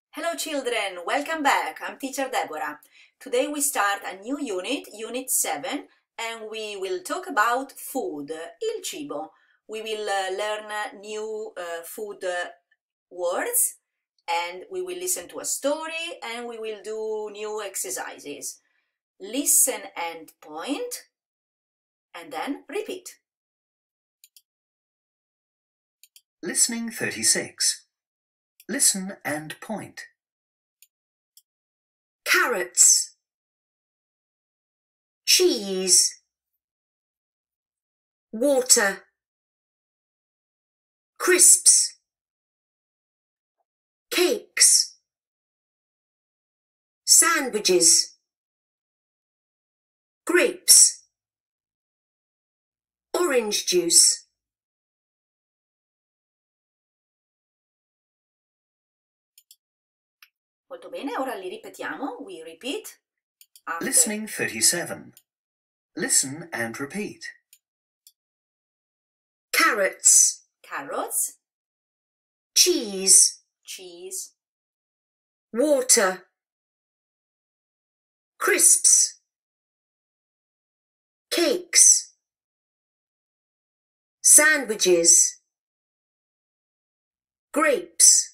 Hello children, welcome back. I'm teacher Deborah. Today we start a new unit, Unit 7, and we will talk about food, il cibo. We will learn new food words, and we will listen to a story, and we will do new exercises. Listen and point, and then repeat. Listening 36. Listen and point. Carrots, cheese, water, crisps, cakes, sandwiches, grapes, orange juice. Molto bene, ora li ripetiamo. We repeat. After. Listening 37. Listen and repeat. Carrots, Carrots, cheese, cheese, water, crisps, cakes, sandwiches, grapes,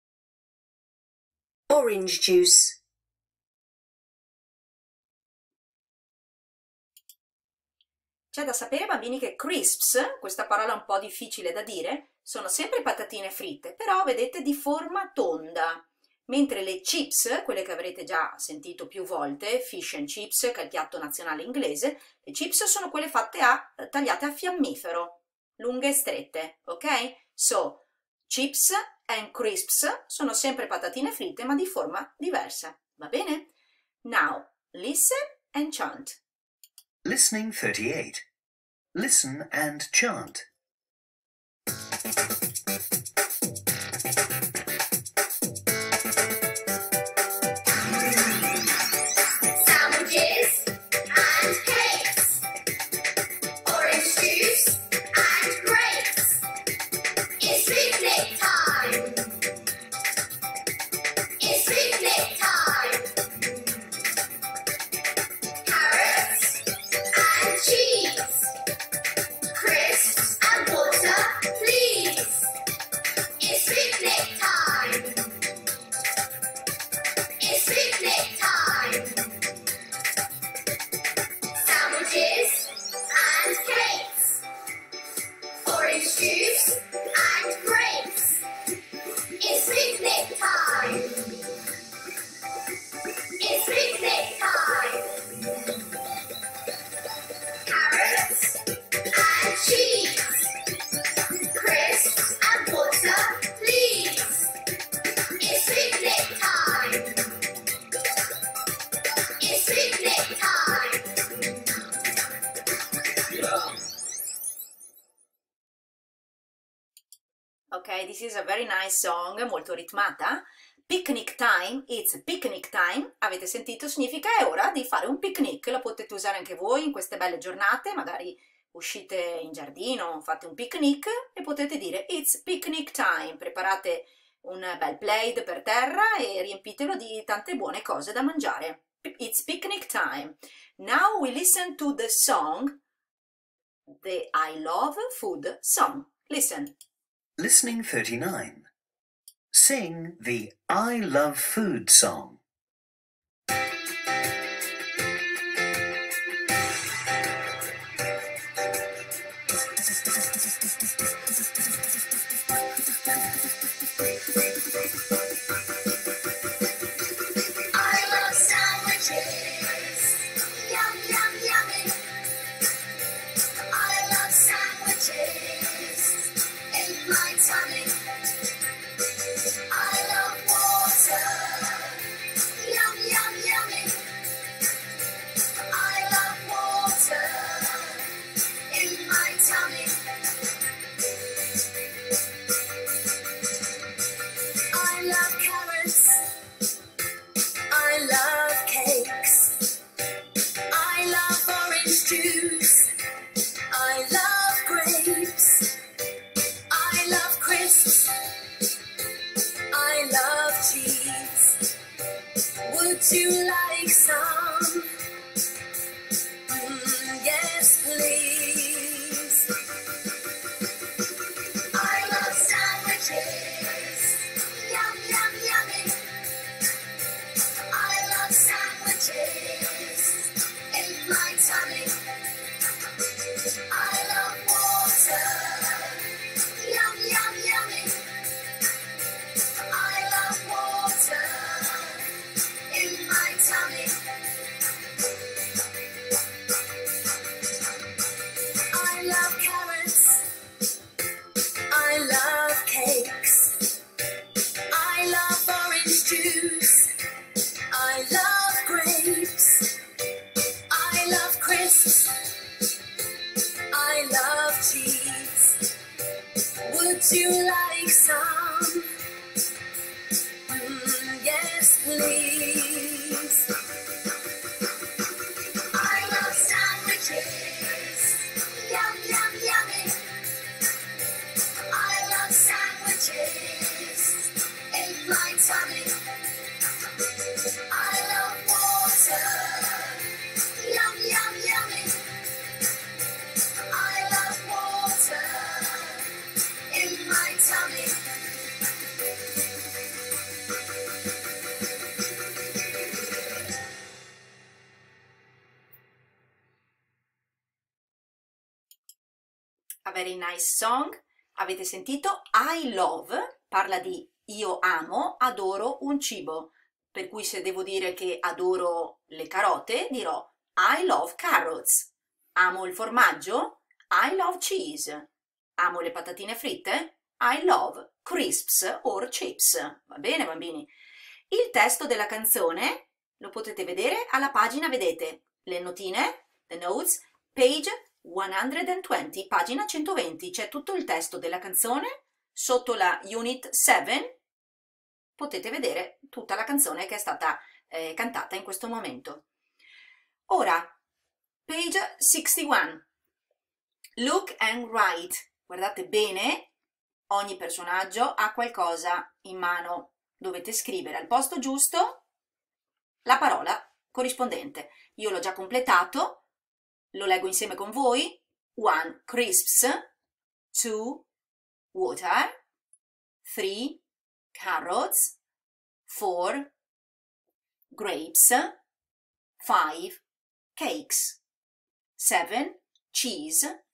orange juice. C'è da sapere, bambini, che crisps, questa parola un po' difficile da dire, sono sempre patatine fritte, però vedete di forma tonda, mentre le chips, quelle che avrete già sentito più volte, fish and chips, che è il piatto nazionale inglese, le chips sono quelle tagliate a fiammifero, lunghe e strette, ok? So, chips and crisps sono sempre patatine fritte, ma di forma diversa, va bene? Now, listen and chant. Listening 38. Listen and chant. Sandwiches and cakes, orange juice and grapes. It's picnic time. It's picnic time. Carrots and cheese, crisps and water, please. It's picnic time. It's picnic time. Sandwiches and cakes, orange juice and grapes. It's picnic time. It's picnic time. Carrots and cheese, crisps and water, please. It's picnic time. It's picnic time. Ok, this is a very nice song, molto ritmata. Picnic time, it's picnic time, avete sentito, significa è ora di fare un picnic, lo potete usare anche voi in queste belle giornate, magari uscite in giardino, fate un picnic e potete dire it's picnic time, preparate un bel plate per terra e riempitelo di tante buone cose da mangiare. It's picnic time. Now we listen to the song, the I love food song. Listen. Listening 39. Sing the I love food song. I love sandwiches. Yum, yum, yummy. I love sandwiches in my tummy. I love water. cheese. Would you like some? Yes, please. I love sandwiches. Yum, yum, yummy. I love sandwiches in my tummy. I love water. Yum, yum, yummy. I love water in my tummy. I love carrots. I love cakes. I love orange juice. I love grapes. I love crisps. I love cheese. Would you like some? Yes, please. I love sandwiches. Yum, yum, yummy. I love sandwiches in my tummy. I love water. Yum, yum, yummy. I love water in my tummy. A very nice song. Avete sentito? I love parla di io amo, adoro un cibo. Per cui se devo dire che adoro le carote, dirò I love carrots. Amo il formaggio? I love cheese. Amo le patatine fritte? I love crisps or chips. Va bene, bambini? Il testo della canzone lo potete vedere alla pagina, vedete, le notine, the notes, page 120, pagina 120, c'è tutto il testo della canzone, sotto la Unit 7 potete vedere tutta la canzone che è stata cantata in questo momento. Ora, page 61, look and write, guardate bene, ogni personaggio ha qualcosa in mano, dovete scrivere al posto giusto la parola corrispondente. Io l'ho già completato, lo leggo insieme con voi. 1. Crisps. 2. Water. 3. Carrots. 4. Grapes. 5. Cakes. 7. Cheese.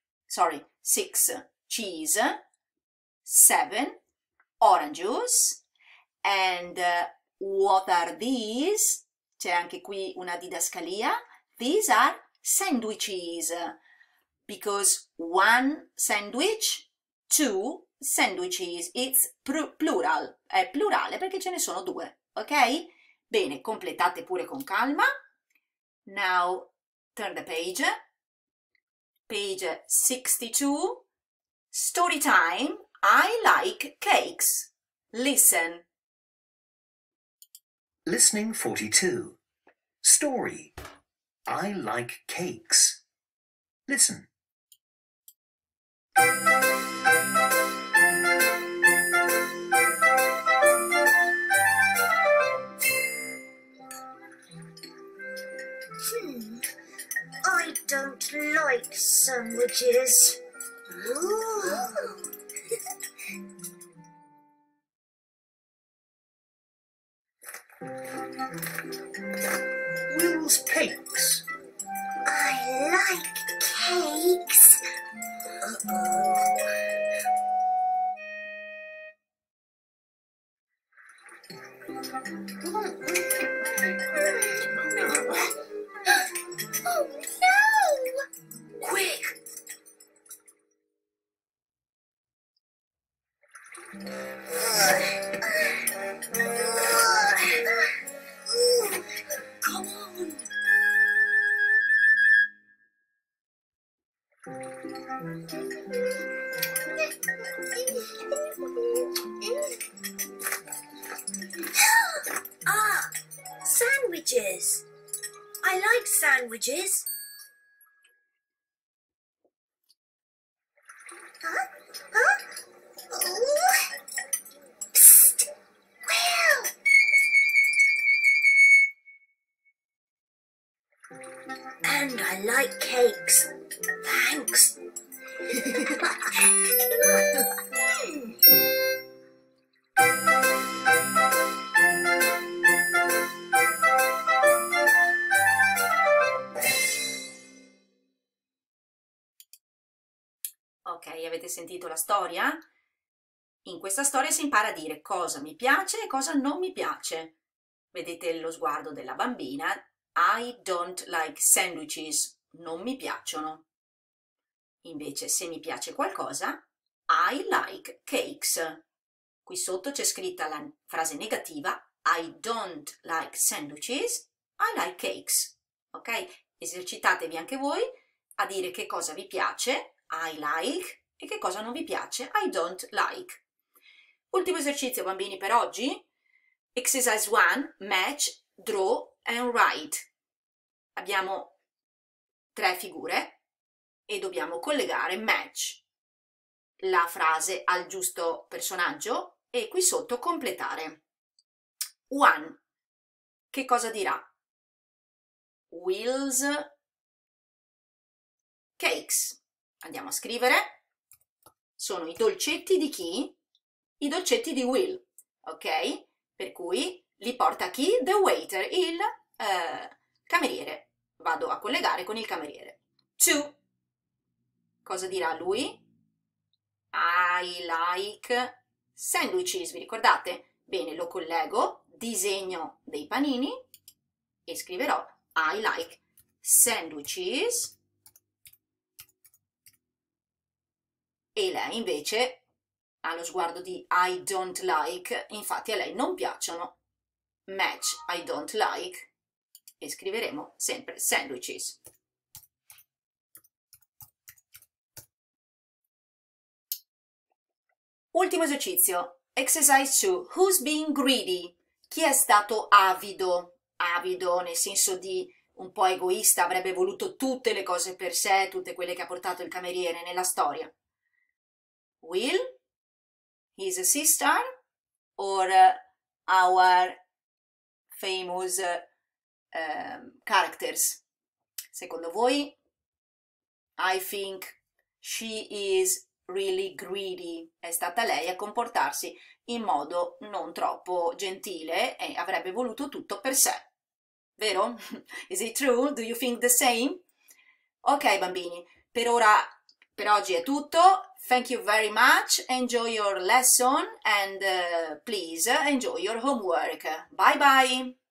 6. Cheese. 7. Orange juice. And what are these? C'è anche qui una didascalia. These are sandwiches, because 1 sandwich, 2 sandwiches, it's plural, è plurale perché ce ne sono 2, ok? Bene, completate pure con calma. Now, turn the page. Page 62, story time, I like cakes. Listen. Listening 42. Story. I like cakes. Listen. I don't like sandwiches. Will's cakes. I like cakes. Oh no! Quick! Come on! Ah, sandwiches. I like sandwiches. Huh? Huh? Oh. Psst! Will! And I like cakes. Thanks. Ok, avete sentito la storia? In questa storia si impara a dire cosa mi piace e cosa non mi piace. Vedete lo sguardo della bambina? I don't like sandwiches. Non mi piacciono. Invece, se mi piace qualcosa, I like cakes. Qui sotto c'è scritta la frase negativa, I don't like sandwiches, I like cakes. Ok? Esercitatevi anche voi a dire che cosa vi piace, I like, e che cosa non vi piace, I don't like. Ultimo esercizio, bambini, per oggi. Exercise 1, match, draw and write. Abbiamo 3 figure e dobbiamo collegare match la frase al giusto personaggio e qui sotto completare. 1. Che cosa dirà? Will's cakes. Andiamo a scrivere. Sono i dolcetti di chi? I dolcetti di Will, ok? Per cui li porta chi? The waiter, il cameriere. Vado a collegare con il cameriere. 2. Cosa dirà lui? I like sandwiches, vi ricordate? Bene, lo collego, disegno dei panini e scriverò I like sandwiches. E lei invece ha lo sguardo di I don't like, infatti a lei non piacciono. Match I don't like e scriveremo sempre sandwiches. Ultimo esercizio. Exercise 2. Who's being greedy? Chi è stato avido? Avido nel senso di un po' egoista, avrebbe voluto tutte le cose per sé, tutte quelle che ha portato il cameriere nella storia. Will, his sister, or our famous characters? Secondo voi? I think she is really greedy. È stata lei a comportarsi in modo non troppo gentile e avrebbe voluto tutto per sé. Vero? Is it true? Do you think the same? Ok, bambini, per oggi è tutto. Thank you very much. Enjoy your lesson and please enjoy your homework. Bye bye.